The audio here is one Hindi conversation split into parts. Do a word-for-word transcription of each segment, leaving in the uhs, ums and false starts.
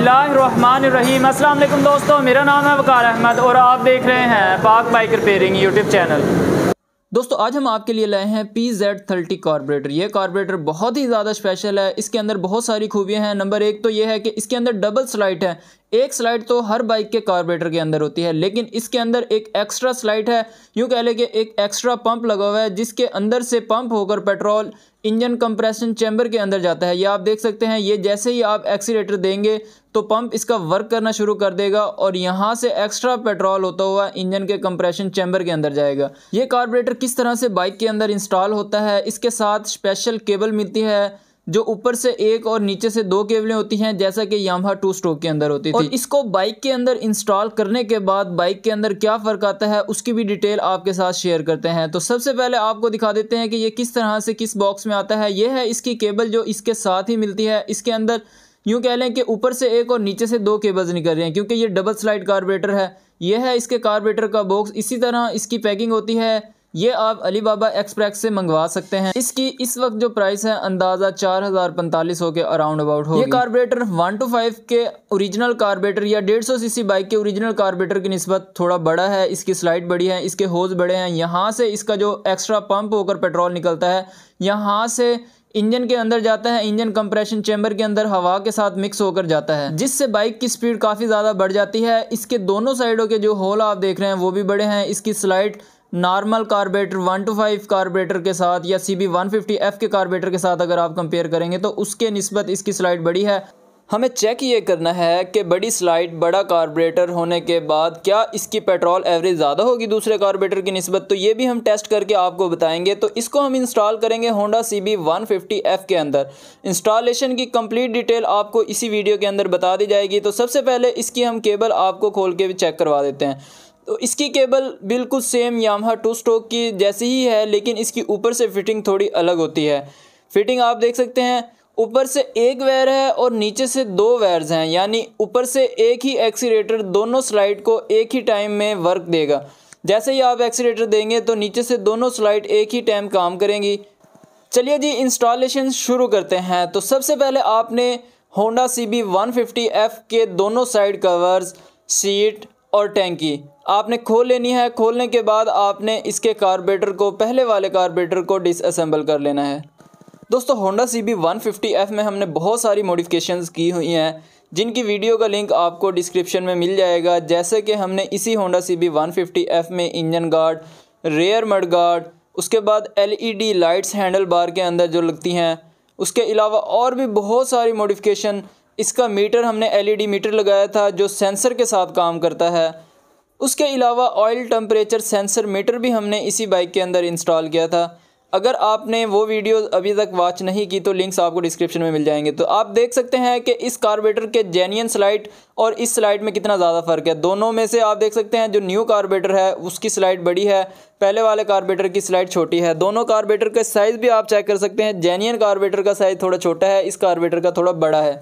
बिस्मिल्लाहिर्रहमानिर्रहीम। अस्सलाम वालेकुम दोस्तों, मेरा नाम है वकार अहमद और आप देख रहे हैं पाक बाइक रिपेयरिंग यूट्यूब चैनल। दोस्तों आज हम आपके लिए लाए हैं पी जेड थर्टी कार्बोरेटर। ये कार्बोरेटर बहुत ही ज़्यादा स्पेशल है। इसके अंदर बहुत सारी खूबियां हैं। नंबर एक तो ये है कि इसके अंदर डबल स्लाइड है। एक स्लाइड तो हर बाइक के कार्बोरेटर के अंदर होती है, लेकिन इसके अंदर एक एक्स्ट्रा स्लाइड है। यूँ कह लें कि एक एक्स्ट्रा पंप लगा हुआ है जिसके अंदर से पंप होकर पेट्रोल इंजन कंप्रेशन चैम्बर के अंदर जाता है। ये आप देख सकते हैं, ये जैसे ही आप एक्सीलेटर देंगे तो पंप इसका वर्क करना शुरू कर देगा और यहाँ से एक्स्ट्रा पेट्रोल होता हुआ इंजन के कंप्रेशन चैम्बर के अंदर जाएगा। ये कार्बोरेटर किस तरह से बाइक के अंदर इंस्टॉल होता है, इसके साथ स्पेशल केबल मिलती है जो ऊपर से एक और नीचे से दो केबलें होती हैं, जैसा कि यामाहा टू स्ट्रोक के अंदर होती थी। और इसको बाइक के अंदर इंस्टॉल करने के बाद बाइक के अंदर क्या फ़र्क आता है उसकी भी डिटेल आपके साथ शेयर करते हैं। तो सबसे पहले आपको दिखा देते हैं कि ये किस तरह से किस बॉक्स में आता है। ये है इसकी केबल जो इसके साथ ही मिलती है। इसके अंदर यूँ कह लें कि ऊपर से एक और नीचे से दो केबल्स निकल रहे हैं क्योंकि ये डबल स्लाइड कार्बोरेटर है। ये है इसके कार्बोरेटर का बॉक्स। इसी तरह इसकी पैकिंग होती है। ये आप अली बाबा एक्सप्रेस से मंगवा सकते हैं। इसकी इस वक्त जो प्राइस है अंदाज़ा चार हज़ार पैंतालीस हो के अराउंड अबाउट होगी। ये कार्बोरेटर वन टू फाइव के ओरिजिनल कार्बोरेटर या डेढ़ सौ सीसी बाइक के ओरिजिनल कार्बोरेटर की निस्बत थोड़ा बड़ा है। इसकी स्लाइड बड़ी है, इसके होज बड़े हैं। यहाँ से इसका जो एक्स्ट्रा पंप होकर पेट्रोल निकलता है यहाँ से इंजन के अंदर जाता है। इंजन कंप्रेशन चैम्बर के अंदर हवा के साथ मिक्स होकर जाता है, जिससे बाइक की स्पीड काफ़ी ज़्यादा बढ़ जाती है। इसके दोनों साइडों के जो होल आप देख रहे हैं वो भी बड़े हैं। इसकी slide normal carburettor one two five carburettor के साथ या C B one fifty F के कार्बोरेटर के साथ अगर आप कंपेयर करेंगे तो उसके निस्बत इसकी स्लाइड बड़ी है। हमें चेक ये करना है कि बड़ी स्लाइड बड़ा कार्बोरेटर होने के बाद क्या इसकी पेट्रोल एवरेज ज़्यादा होगी दूसरे कार्बोरेटर की निस्बत, तो ये भी हम टेस्ट करके आपको बताएंगे। तो इसको हम इंस्टॉल करेंगे Honda C B one fifty F के अंदर। इंस्टॉलेशन की कंप्लीट डिटेल आपको इसी वीडियो के अंदर बता दी जाएगी। तो सबसे पहले इसकी हम केबल आपको खोल के भी चेक करवा देते हैं। तो इसकी केबल बिल्कुल सेम यामाहा टू स्ट्रोक की जैसी ही है, लेकिन इसकी ऊपर से फिटिंग थोड़ी अलग होती है। फिटिंग आप देख सकते हैं, ऊपर से एक वायर है और नीचे से दो वायर्स हैं, यानी ऊपर से एक ही एक्सीलेटर दोनों स्लाइड को एक ही टाइम में वर्क देगा। जैसे ही आप एक्सीलेटर देंगे तो नीचे से दोनों स्लाइड एक ही टाइम काम करेंगी। चलिए जी इंस्टॉलेशन शुरू करते हैं। तो सबसे पहले आपने Honda C B one fifty F के दोनों साइड कवर्स, सीट और टैंकी आपने खोल लेनी है। खोलने के बाद आपने इसके कार्बोरेटर को, पहले वाले कार्बोरेटर को डिसअसेंबल कर लेना है। दोस्तों Honda C B one fifty F में हमने बहुत सारी मॉडिफिकेशंस की हुई हैं जिनकी वीडियो का लिंक आपको डिस्क्रिप्शन में मिल जाएगा। जैसे कि हमने इसी Honda C B one fifty F में इंजन गार्ड, रेयर मडगार्ड, उसके बाद L E D lights handle bar के अंदर जो लगती हैं, उसके अलावा और भी बहुत सारी मॉडिफिकेशन। इसका मीटर हमने एल ई डी मीटर लगाया था जो सेंसर के साथ काम करता है। उसके अलावा ऑयल टेम्परेचर सेंसर मीटर भी हमने इसी बाइक के अंदर इंस्टॉल किया था। अगर आपने वो वीडियो अभी तक वॉच नहीं की तो लिंक्स आपको डिस्क्रिप्शन में मिल जाएंगे। तो आप देख सकते हैं कि इस कार्बोरेटर के जेन्युइन स्लाइड और इस स्लाइड में कितना ज़्यादा फ़र्क है। दोनों में से आप देख सकते हैं जो न्यू कार्बोरेटर है उसकी स्लाइड बड़ी है, पहले वाले कार्बोरेटर की स्लाइड छोटी है। दोनों कार्बोरेटर का साइज़ भी आप चेक कर सकते हैं। जेन्युइन कार्बोरेटर का साइज़ थोड़ा छोटा है, इस कार्बोरेटर का थोड़ा बड़ा है।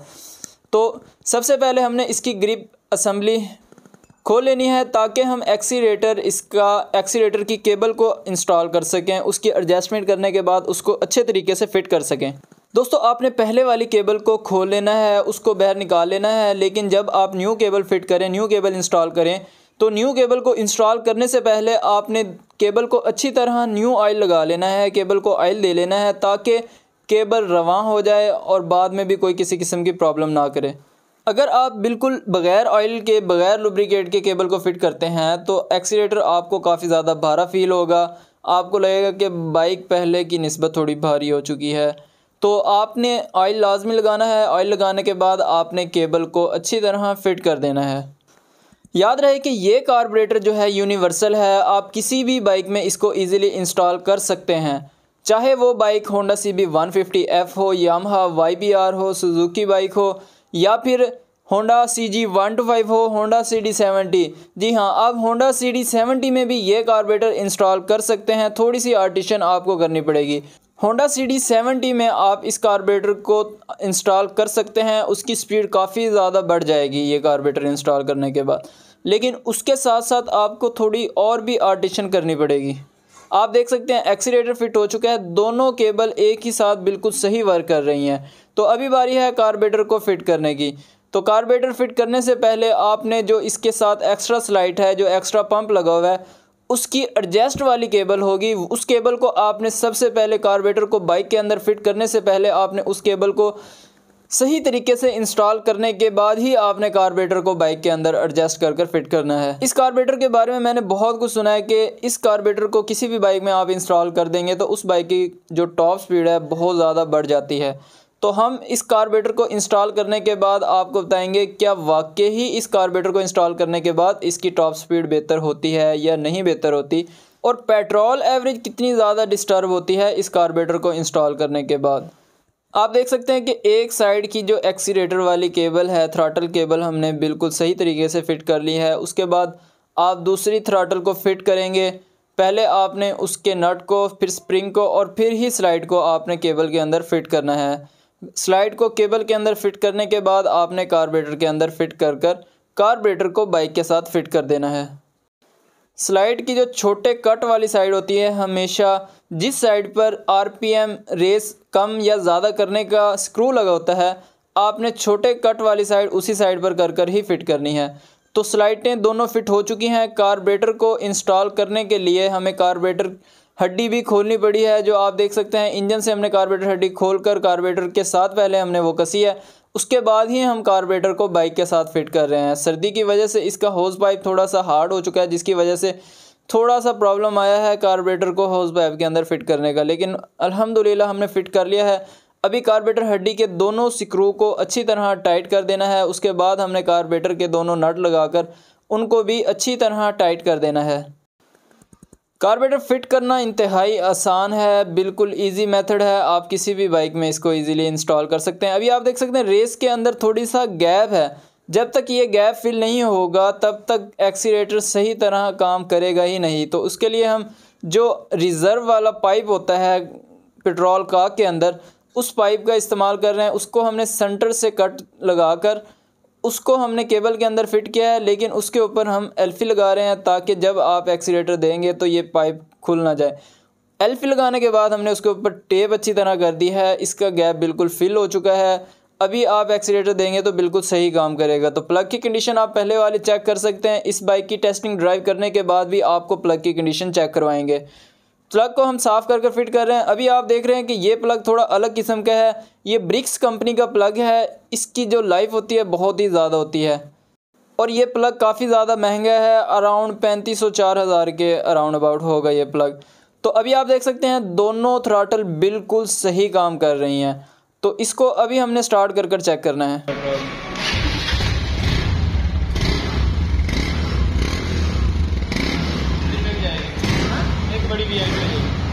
तो सबसे पहले हमने इसकी ग्रिप असेंबली खोल लेनी है ताकि हम एक्सीलेटर इसका एक्सीलेटर की केबल को इंस्टॉल कर सकें। उसकी एडजस्टमेंट करने के बाद उसको अच्छे तरीके से फिट कर सकें। दोस्तों आपने पहले वाली केबल को खोल लेना है, उसको बाहर निकाल लेना है। लेकिन जब आप न्यू केबल फिट करें, न्यू केबल इंस्टॉल करें, तो न्यू केबल को इंस्टॉल करने से पहले आपने केबल को अच्छी तरह न्यू ऑयल लगा लेना है। केबल को ऑयल दे लेना है ताकि केबल रवां हो जाए और बाद में भी कोई किसी किस्म की प्रॉब्लम ना करे। अगर आप बिल्कुल बग़ैर ऑयल के, बग़ैर लुब्रिकेट के केबल को फिट करते हैं तो एक्सीलेटर आपको काफ़ी ज़्यादा भारा फील होगा। आपको लगेगा कि बाइक पहले की निस्बत थोड़ी भारी हो चुकी है। तो आपने ऑयल लाजमी लगाना है। ऑयल लगाने के बाद आपने केबल को अच्छी तरह फिट कर देना है। याद रहे कि ये कार्बोरेटर जो है यूनिवर्सल है। आप किसी भी बाइक में इसको ईज़िली इंस्टॉल कर सकते हैं, चाहे वो bike Honda C B one fifty F हो, यामाहा वाई बी आर हो, सुजुकी बाइक हो, या फिर Honda C G one two five हो, होंडा सी डी सेवेंटी। जी हाँ, आप होंडा सी डी सेवेंटी में भी ये कार्बोरेटर इंस्टॉल कर सकते हैं। थोड़ी सी आर्टिशन आपको करनी पड़ेगी। होंडा सी डी सेवेंटी में आप इस कार्बोरेटर को इंस्टॉल कर सकते हैं। उसकी स्पीड काफ़ी ज़्यादा बढ़ जाएगी ये कार्बोरेटर इंस्टॉल करने के बाद, लेकिन उसके साथ साथ आपको थोड़ी और भी आर्टिशन करनी पड़ेगी। आप देख सकते हैं एक्सीलेटर फिट हो चुका है। दोनों केबल एक ही साथ बिल्कुल सही वर्क कर रही हैं। तो अभी बारी है कार्बोरेटर को फिट करने की। तो कार्बोरेटर फिट करने से पहले आपने जो इसके साथ एक्स्ट्रा स्लाइड है, जो एक्स्ट्रा पंप लगा हुआ है, उसकी एडजस्ट वाली केबल होगी, उस केबल को आपने सबसे पहले कार्बोरेटर को बाइक के अंदर फिट करने से पहले आपने उस केबल को सही तरीके से इंस्टॉल करने के बाद ही आपने कार्बोरेटर को बाइक के अंदर एडजस्ट कर कर फिट करना है। इस कार्बोरेटर के बारे में मैंने बहुत कुछ सुना है कि इस कार्बोरेटर को किसी भी बाइक में आप इंस्टॉल कर देंगे तो उस बाइक की जो टॉप स्पीड है बहुत ज़्यादा बढ़ जाती है। तो हम इस कार्बोरेटर को इंस्टॉल करने के बाद आपको बताएंगे क्या वाकई ही इस कार्बोरेटर को इंस्टॉल करने के बाद इसकी टॉप स्पीड बेहतर होती है या नहीं बेहतर होती, और पेट्रोल एवरेज कितनी ज़्यादा डिस्टर्ब होती है इस कार्बोरेटर को इंस्टॉल करने के बाद। आप देख सकते हैं कि एक साइड की जो एक्सीलेटर वाली केबल है, थ्रॉटल केबल, हमने बिल्कुल सही तरीके से फ़िट कर ली है। उसके बाद आप दूसरी थ्रॉटल को फ़िट करेंगे। पहले आपने उसके नट को, फिर स्प्रिंग को और फिर ही स्लाइड को आपने केबल के अंदर फ़िट करना है। स्लाइड को केबल के अंदर फ़िट करने के बाद आपने कार्बोरेटर के अंदर फ़िट कर कर कार्बोरेटर को बाइक के साथ फ़िट कर देना है। स्लाइड की जो छोटे कट वाली साइड होती है, हमेशा जिस साइड पर आरपीएम रेस कम या ज़्यादा करने का स्क्रू लगा होता है, आपने छोटे कट वाली साइड उसी साइड पर कर कर ही फिट करनी है। तो स्लाइडें दोनों फिट हो चुकी हैं। कार्बोरेटर को इंस्टॉल करने के लिए हमें कार्बोरेटर हड्डी भी खोलनी पड़ी है, जो आप देख सकते हैं इंजन से हमने कार्बोरेटर हड्डी खोलकर कार्बोरेटर के साथ पहले हमने वो कसी है, उसके बाद ही हम कार्बोरेटर को बाइक के साथ फिट कर रहे हैं। सर्दी की वजह से इसका होज़ पाइप थोड़ा सा हार्ड हो चुका है, जिसकी वजह से थोड़ा सा प्रॉब्लम आया है कार्बोरेटर को होज़ पाइप के अंदर फिट करने का, लेकिन अल्हम्दुलिल्लाह हमने फिट कर लिया है। अभी कार्बोरेटर हड्डी के दोनों स्क्रू को अच्छी तरह टाइट कर देना है। उसके बाद हमने कार्बोरेटर के दोनों नट लगाकर उनको भी अच्छी तरह टाइट कर देना है। कार्बोरेटर फिट करना इंतहाई आसान है, बिल्कुल इजी मेथड है। आप किसी भी बाइक में इसको इजीली इंस्टॉल कर सकते हैं। अभी आप देख सकते हैं रेस के अंदर थोड़ी सा गैप है, जब तक ये गैप फिल नहीं होगा तब तक एक्सीलेटर सही तरह काम करेगा ही नहीं। तो उसके लिए हम जो रिज़र्व वाला पाइप होता है पेट्रोल का के अंदर, उस पाइप का इस्तेमाल कर रहे हैं। उसको हमने सेंटर से कट लगाकर उसको हमने केबल के अंदर फिट किया है, लेकिन उसके ऊपर हम एल्फी लगा रहे हैं ताकि जब आप एक्सीलेटर देंगे तो ये पाइप खुल ना जाए। एल्फी लगाने के बाद हमने उसके ऊपर टेप अच्छी तरह कर दी है। इसका गैप बिल्कुल फिल हो चुका है। अभी आप एक्सीलेटर देंगे तो बिल्कुल सही काम करेगा। तो प्लग की कंडीशन आप पहले वाले चेक कर सकते हैं। इस बाइक की टेस्टिंग ड्राइव करने के बाद भी आपको प्लग की कंडीशन चेक करवाएंगे। प्लग को हम साफ़ कर कर फिट कर रहे हैं। अभी आप देख रहे हैं कि ये प्लग थोड़ा अलग किस्म का है। ये ब्रिक्स कंपनी का प्लग है। इसकी जो लाइफ होती है बहुत ही ज़्यादा होती है और ये प्लग काफ़ी ज़्यादा महंगा है, अराउंड पैंतीस सौ चार हज़ार के अराउंड अबाउट होगा ये प्लग। तो अभी आप देख सकते हैं दोनों थ्रॉटल बिल्कुल सही काम कर रही हैं। तो इसको अभी हमने स्टार्ट कर कर चेक करना है। एक बड़ी भी है।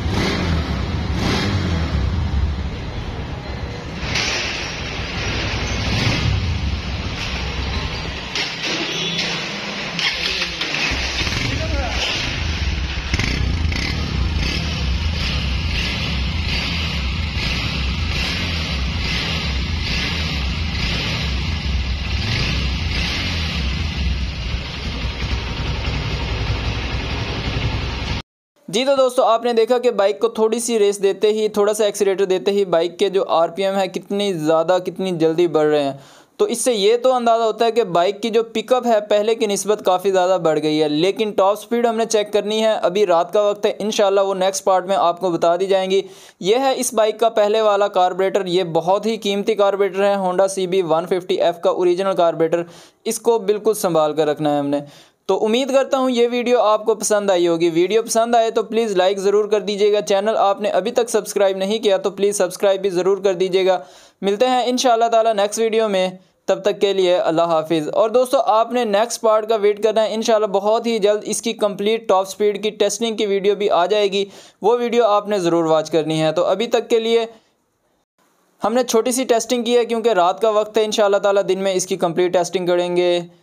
जी तो दोस्तों आपने देखा कि बाइक को थोड़ी सी रेस देते ही, थोड़ा सा एक्सीलेटर देते ही बाइक के जो आरपीएम है कितनी ज़्यादा कितनी जल्दी बढ़ रहे हैं। तो इससे ये तो अंदाज़ा होता है कि बाइक की जो पिकअप है पहले की निस्बत काफ़ी ज़्यादा बढ़ गई है। लेकिन टॉप स्पीड हमने चेक करनी है। अभी रात का वक्त है, इंशाल्लाह वो नेक्स्ट पार्ट में आपको बता दी जाएंगी। ये है इस बाइक का पहले वाला कार्बोरेटर। ये बहुत ही कीमती कार्बोरेटर है, Honda C B one fifty F का ओरिजिनल कार्बोरेटर। इसको बिल्कुल संभाल कर रखना है हमने। तो उम्मीद करता हूँ ये वीडियो आपको पसंद आई होगी। वीडियो पसंद आए तो प्लीज़ लाइक ज़रूर कर दीजिएगा। चैनल आपने अभी तक सब्सक्राइब नहीं किया तो प्लीज़ सब्सक्राइब भी ज़रूर कर दीजिएगा। मिलते हैं इंशाअल्लाह ताला नेक्स्ट वीडियो में, तब तक के लिए अल्लाह हाफिज़। और दोस्तों आपने नेक्स्ट पार्ट का वेट करना है। इंशाअल्लाह बहुत ही जल्द इसकी कंप्लीट टॉप स्पीड की टेस्टिंग की वीडियो भी आ जाएगी। वो वीडियो आपने ज़रूर वॉच करनी है। तो अभी तक के लिए हमने छोटी सी टेस्टिंग की है क्योंकि रात का वक्त है। इंशाअल्लाह ताला दिन में इसकी कंप्लीट टेस्टिंग करेंगे।